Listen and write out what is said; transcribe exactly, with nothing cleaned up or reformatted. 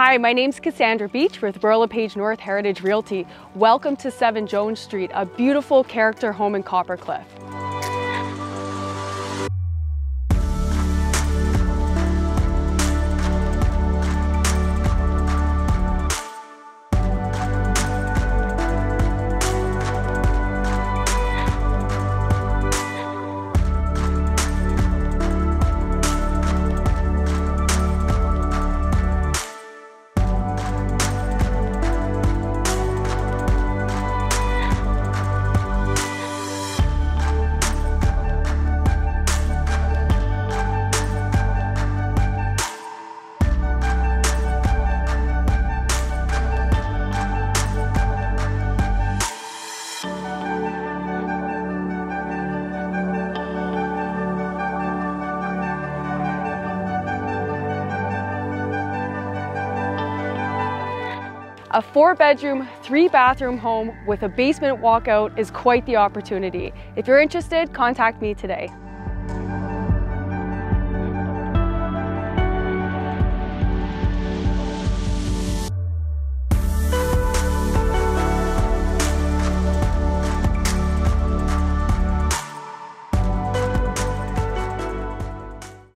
Hi, my name's Cassandra Beach with Royal LePage North Heritage Realty. Welcome to seven Jones Street, a beautiful character home in Coppercliff. A four bedroom, three bathroom home with a basement walkout is quite the opportunity. If you're interested, contact me today.